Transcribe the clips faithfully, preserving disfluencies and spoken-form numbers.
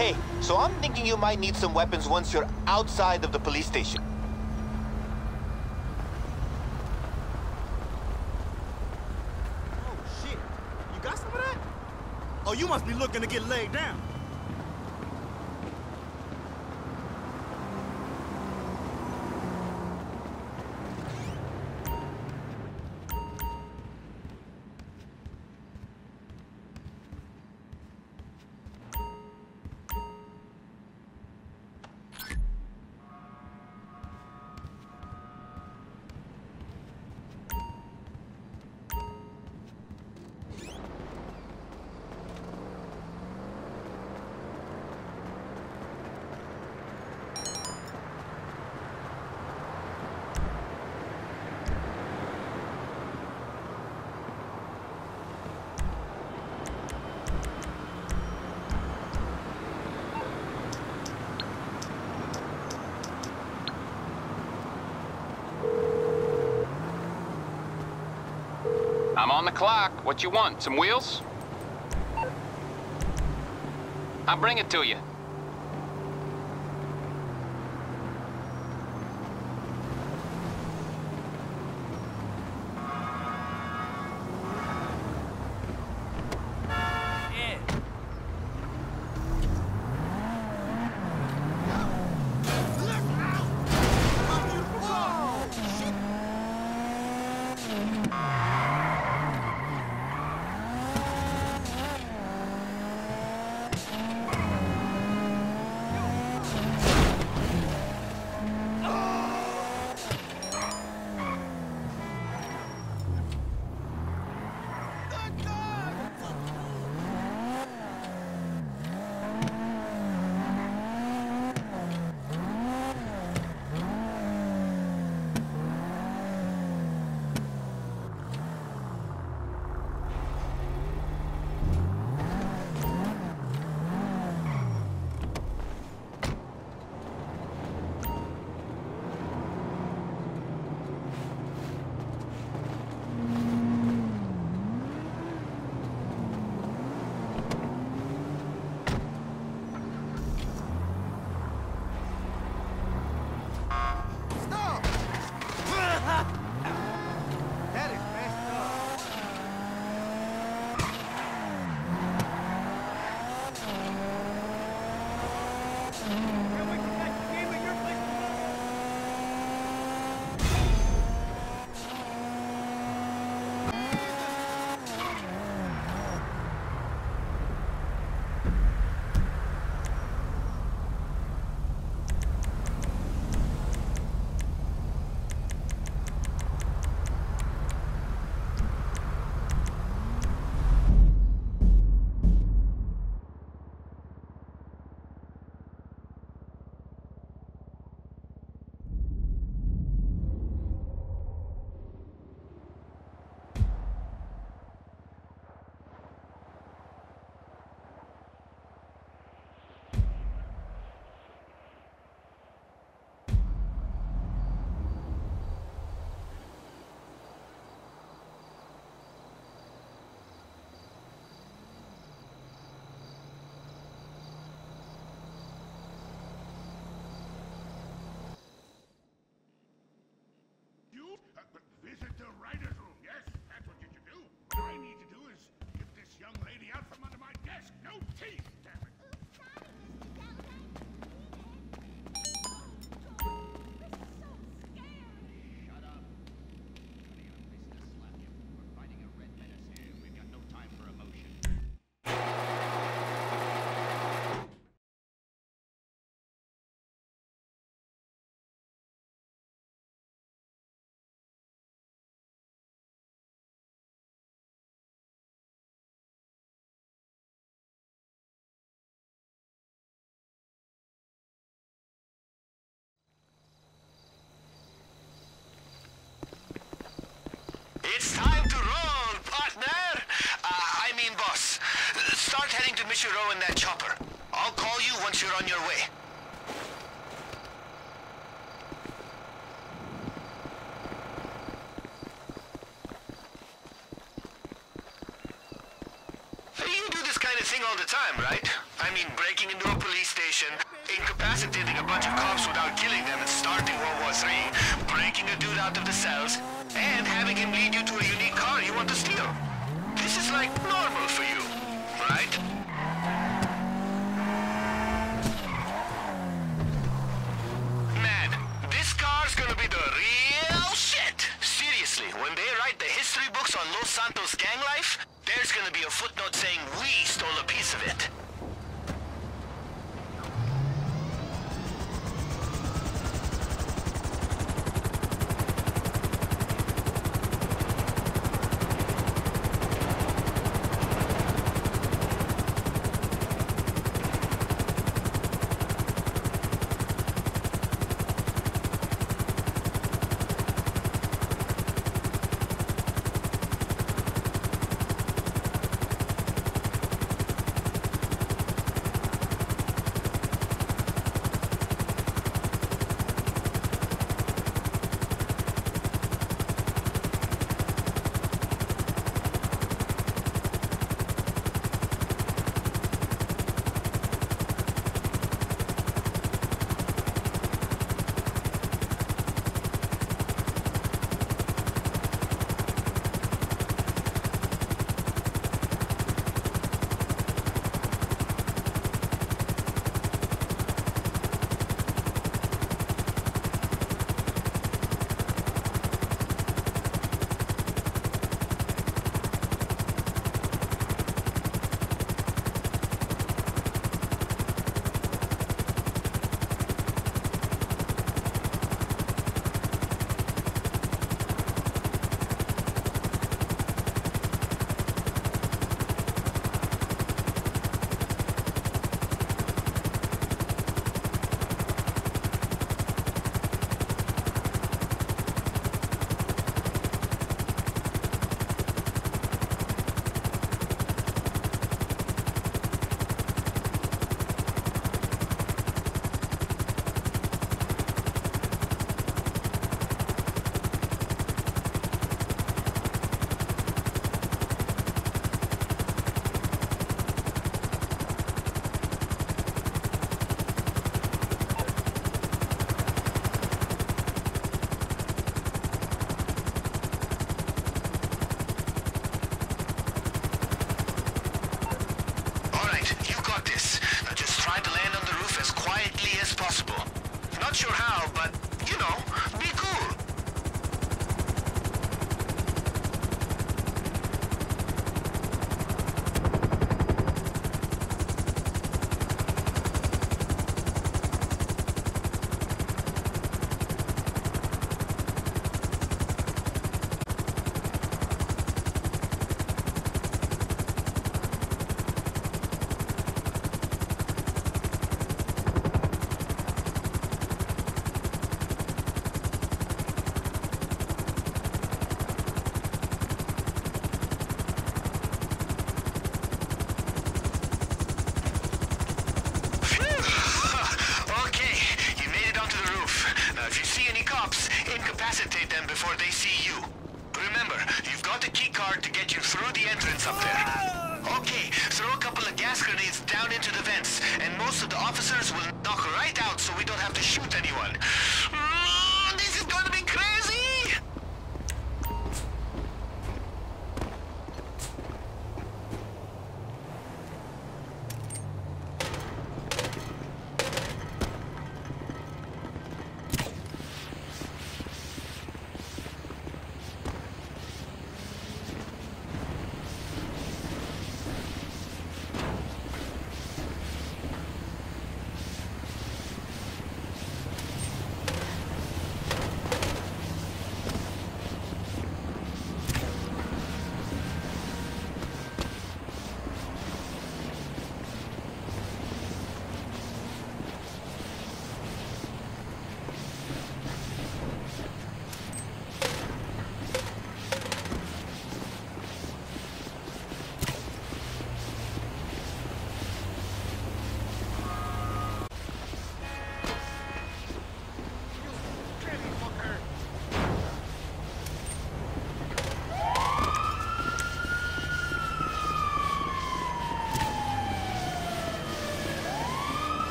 Hey, so I'm thinking you might need some weapons once you're outside of the police station. Oh, shit. You got some of that? Oh, you must be looking to get laid down. I'm on the clock. What you want? Some wheels? I'll bring it to you. Visit the writer's room. Yes, that's what you should do. What I need to do is get this young lady out from under my desk. No teeth, damn it. Shut up. None of your business, Slappy. We're fighting a red menace here. We've got no time for emotion. It's time to roll, partner! Uh, I mean boss. Start heading to Mission Row in that chopper. I'll call you once you're on your way. You do this kind of thing all the time, right? I mean breaking into a police station, incapacitating a bunch of cops without killing them and starting World War Three, breaking a dude out of the cells, and having him lead you to a unique car you want to steal. This is like normal for you, right? Man, this car's gonna be the real shit! Seriously, when they write the history books on Los Santos gang life, there's gonna be a footnote saying we stole a piece of it. Not sure how, but, you know, be cool. Incapacitate them before they see you. Remember, you've got the key card to get you through the entrance up there. Okay, throw a couple of gas grenades down into the vents, and most of the officers will knock right out so we don't have to shoot anyone. Mm, this is gonna be crazy!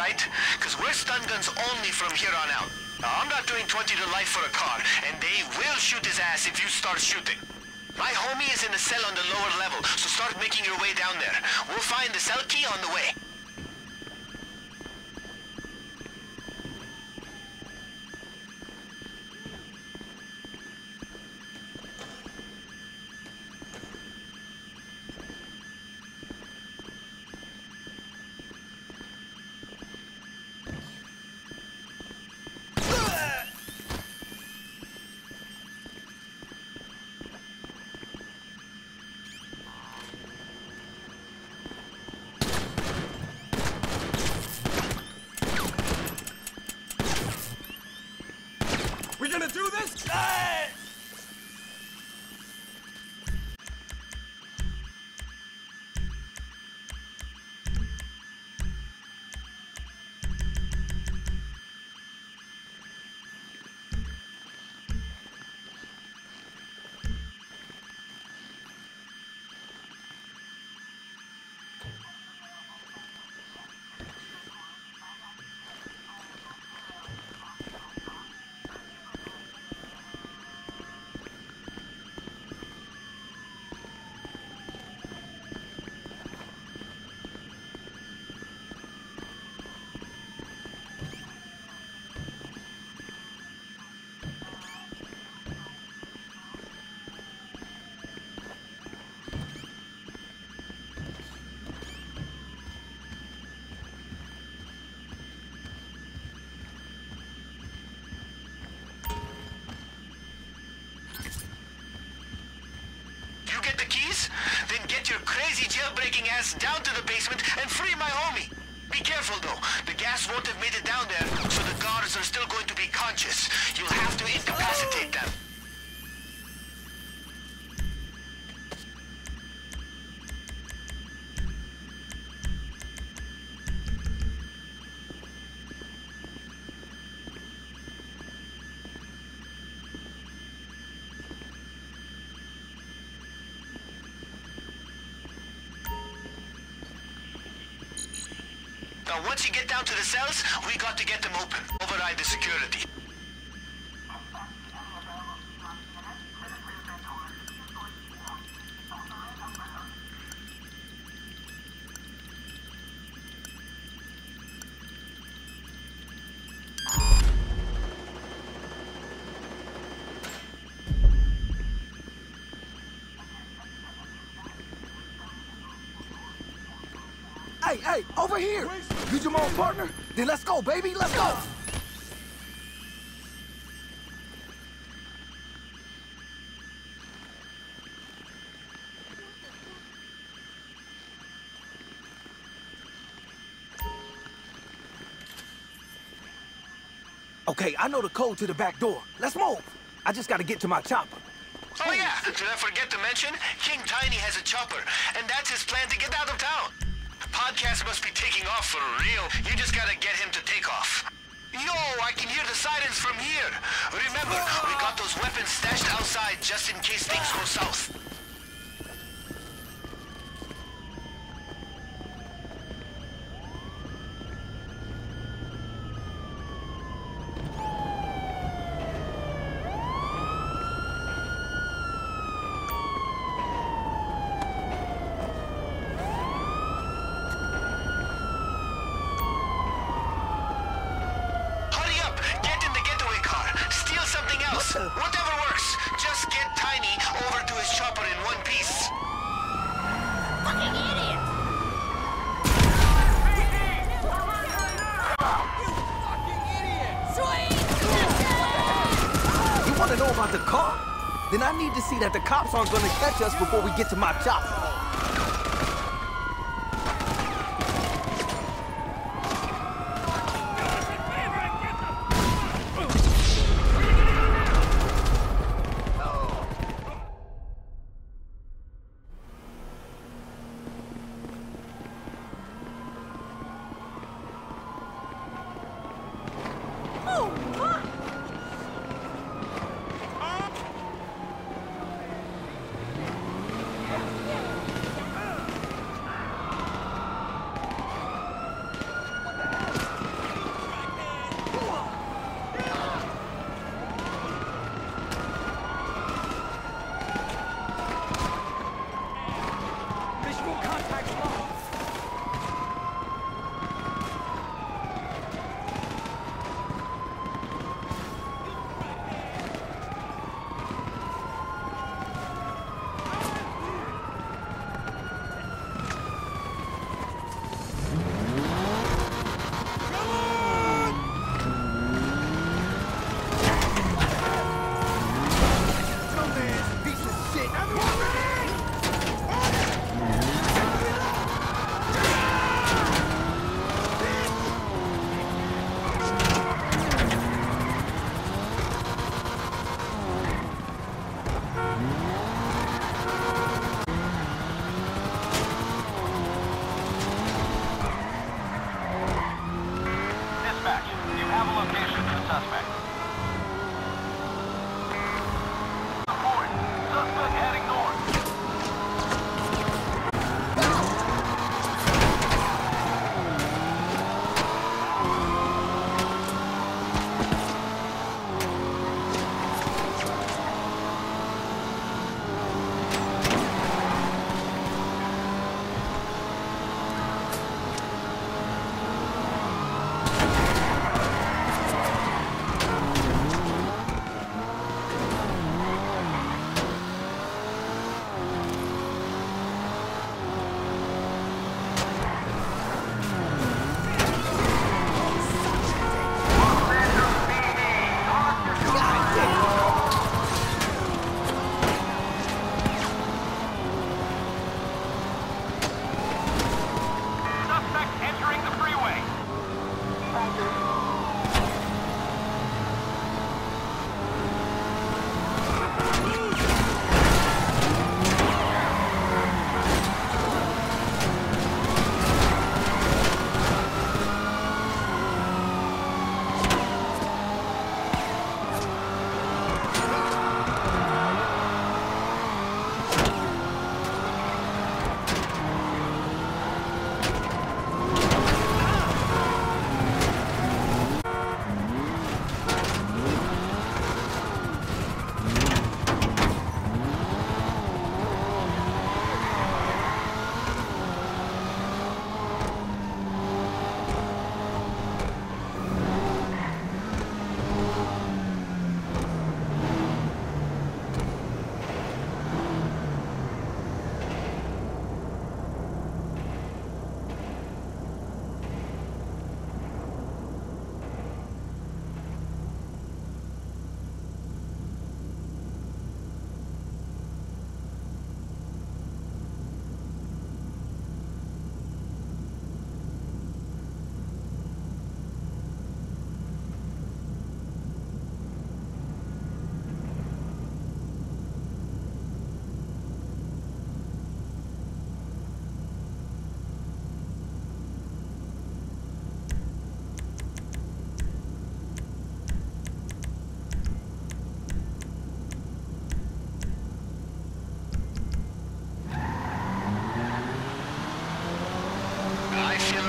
right? Because we're stun guns only from here on out. Now, I'm not doing twenty to life for a car, and they will shoot his ass if you start shooting. My homie is in a cell on the lower level, so start making your way down there. We'll find the cell key on the way. We gonna do this? Ah! Then get your crazy jailbreaking ass down to the basement and free my homie. Be careful though, the gas won't have made it down there, so the guards are still going to be conscious. You'll have to incapacitate them. Now, once you get down to the cells, we got to get them open. Override the security. Hey, hey, over here! You Jamal's partner? Then let's go, baby, let's go! Okay, I know the code to the back door. Let's move! I just gotta get to my chopper. Oh yeah, did I forget to mention? King Tiny has a chopper, and that's his plan to get out of town. Podcast must be taking off for real. You just gotta get him to take off. Yo, I can hear the sirens from here. Remember, we got those weapons stashed outside just in case things go south. Whatever works. Just get Tiny over to his chopper in one piece. Fucking idiot! You fucking idiot! Sweet! You wanna know about the car? Then I need to see that the cops aren't gonna catch us before we get to my chopper.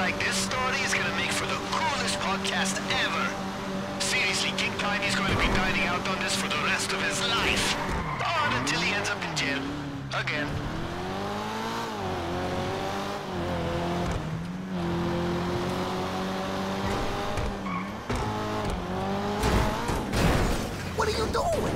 like this story is gonna make for the coolest podcast ever. Seriously, King Tiny's going to be dining out on this for the rest of his life. Or until he ends up in jail. Again. What are you doing?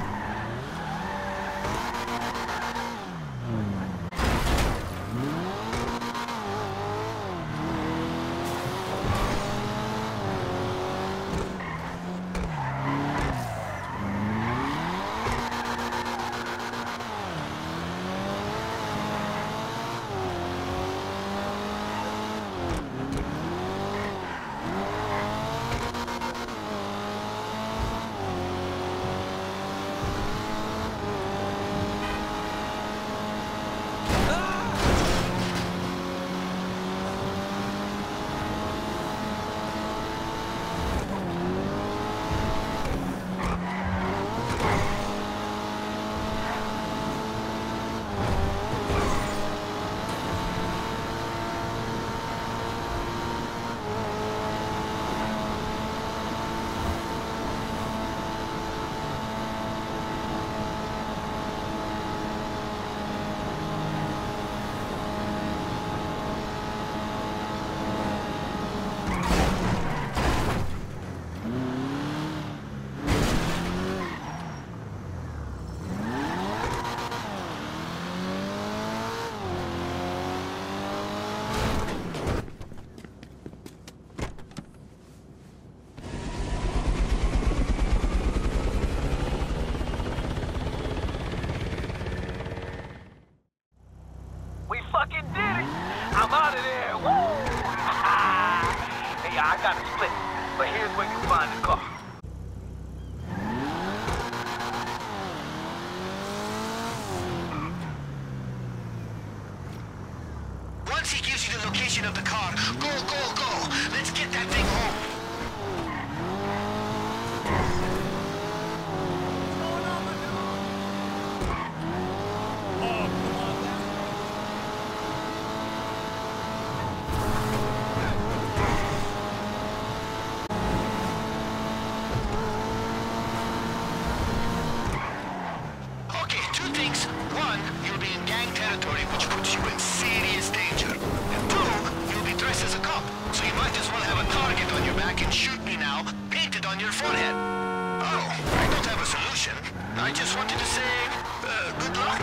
fucking did it. I'm out of there. Woo! Hey, I got a split, but here's where you find the car. Once he gives you the location of the car, go, go, go. Let's get that thing home. I just wanted to say, uh, good luck.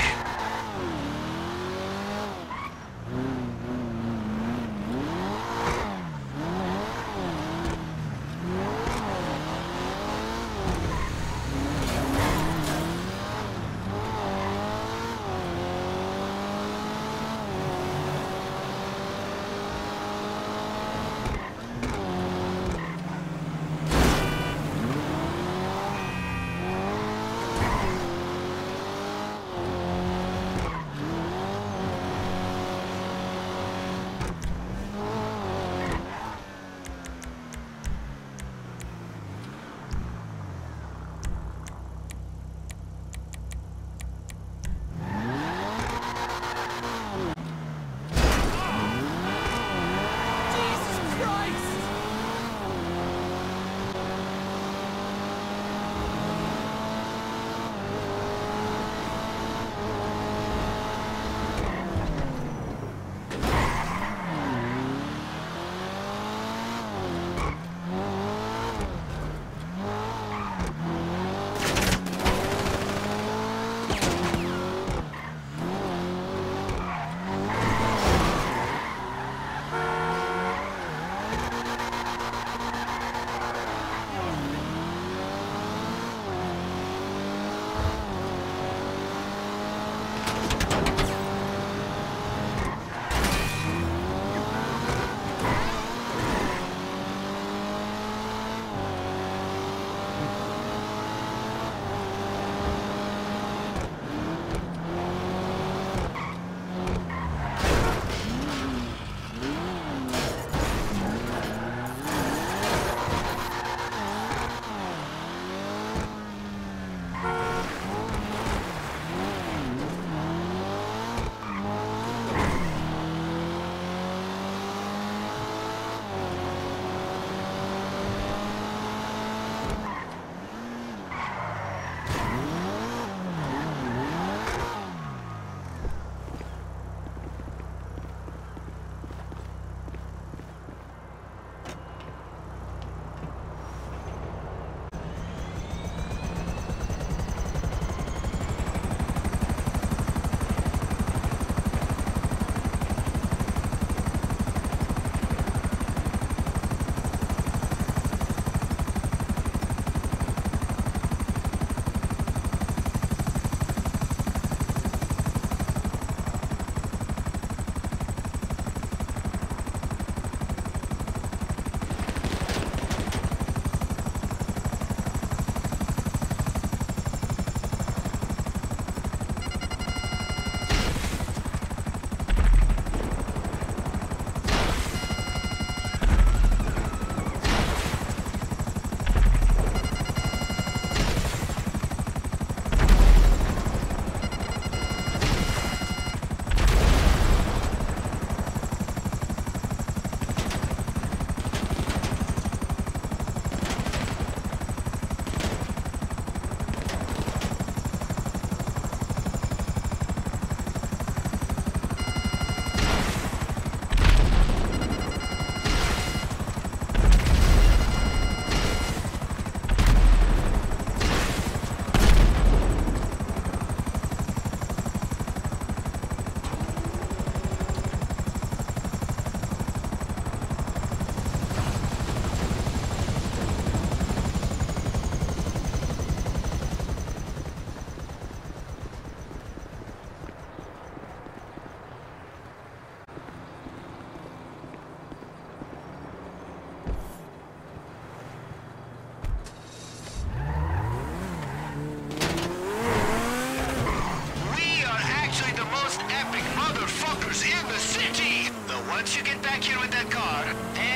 Once you get back here with that car, then